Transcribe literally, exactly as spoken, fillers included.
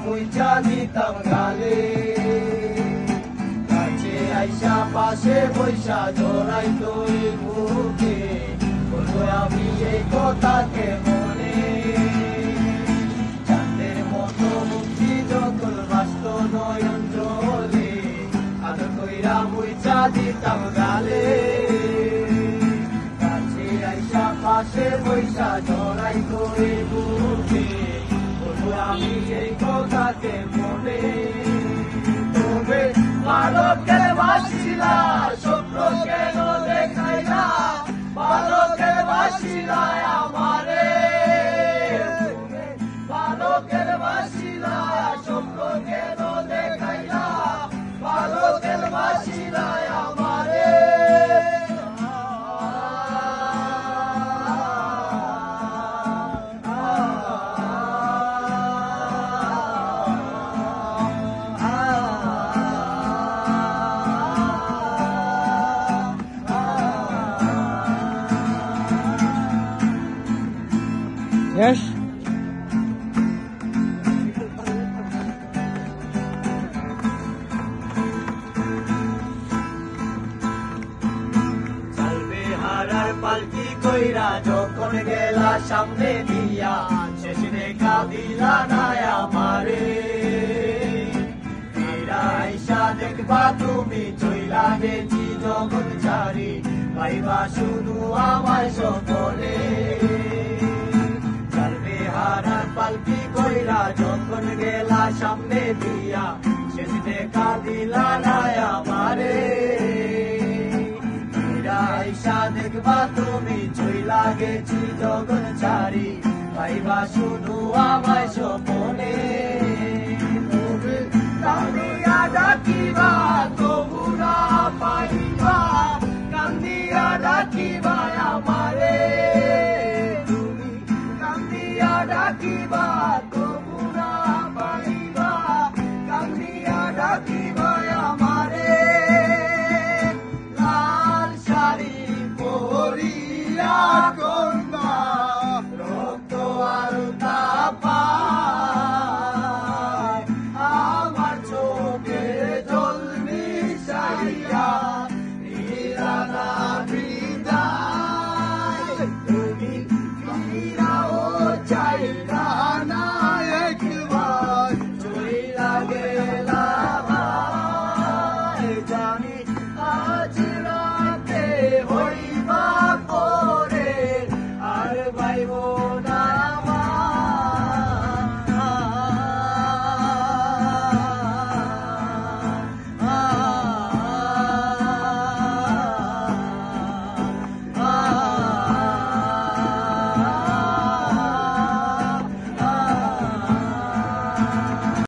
মুইচা দিতাম গালে কাছে আইসা পাশে বৈশা জড়াই তোর বুকে বলবো আমি এই কথাকে মনে চাঁদের মতো মুক্তি যখন বাস্ত নয়ন জলে আদর কইরা মুইচা দিতাম গালে কাছে আইসা পাশে বৈশা জড়াই তোর বুকে বলবো আমি এই কথাকে মনে তবে ভালো কেন বাসিলা স্বপ্ন কেন দেখাইলা ভালো কেন বাসিলা আমারে ভালো কেন বাসিলা স্বপ্ন কেন দেখাইলা ভালো কেন বাসিলা আমারে Yes. চলবে হারার পালকি কইরা যখন গেলা সামনে দিয়া শেষ দেখা দিলা না আমারে ফিরা আইসা দেখবা তুমি চইলা গেছি জগৎ ছাড়ি পাইবা শুধু আমায় সপনে হারার পালকি কইরা যখন গেলা সামনে দিয়া শেষ দেখা দিলা না আমারে ফিরা আইসা দেখবা তুমি চইলা গেছি জগৎ ছাড়ি পাইবা শুধু আমায় সপনে কান্দিয়া ডাকিবা তবু না পাইবা কান্দিয়া ডাকিবা আমারে ডাকিবা তবু না পাইবা কান্দিয়া ডাকিবা আমারে লাল শাড়ি পরিয়া কন্যা রক্ত আর তাপায় আমার চোখে জল মিশাইয়া নিরালা বিদায় তুমি ফিরাও চাইলা না একবার চইলা গেলা জানি আজ